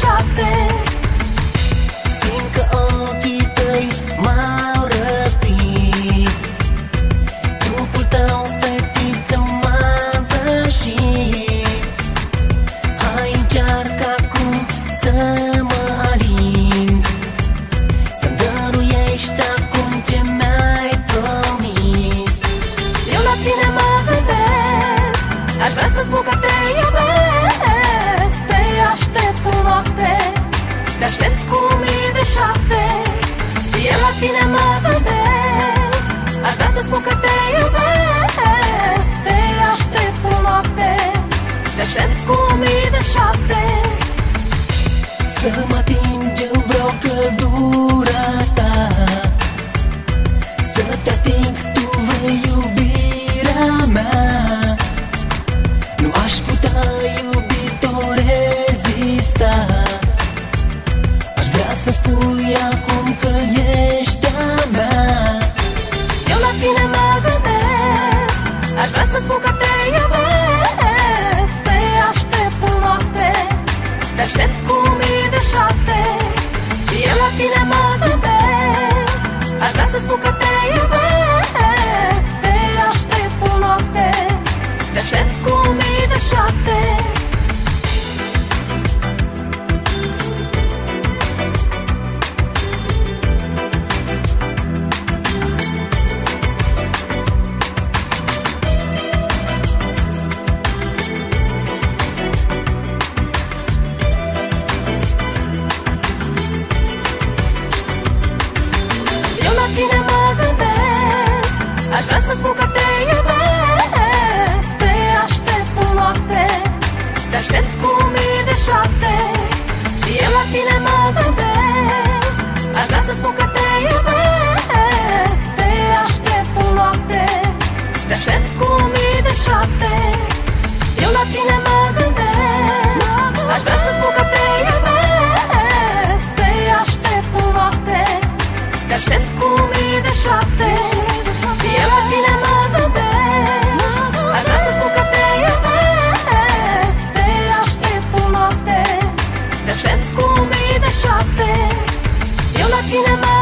șapte. Simt că ochii tăi m-au răpit, trupul tău, fetiță, m-a învășit. Hai, încearcă acum să mă alinți, să-mi dăruiești acum ce mi-ai promis. Eu la tine mă gândesc, aș vrea să spun că te iubesc. Te aștept o noapte, te aștept cu mii de șapte. Eu la tine mă gândesc, aș vrea să spun că te iubesc. Te aștept o noapte, te aștept cu mii de șapte. Să mă ating eu vreau căldura ta, să te ating tu, vrei iubirea mea. Nu aș putea, iubito, rezista. Aș vrea să spui acum că ești a mea. Eu la tine mă gândesc, aș vrea să spun că te iubesc. Te aștept o noapte, te aștept cu mii de șapte. Eu la tine mă gândesc, aș vrea să spun că te iubesc. Te aștept o noapte, te aștept cu mii de șapte. Tine mă gândesc, aș vrea să spun că te iubesc. Te aștept o noapte, te aștept cu mii de șapte. Eu la tine mă gândesc, aș vrea să spun că te iubesc. Te aștept o noapte, te aștept cu mii de șapte. Eu la tine mă gândesc, aș vrea să spun că te iubesc. Te aștept o noapte, te aștept cu mii de șapte. Eu la tine mă gândesc, aș vrea să spun că te iubesc. Te aștept o noapte, te aștept cu mii de șapte. Eu la tine mă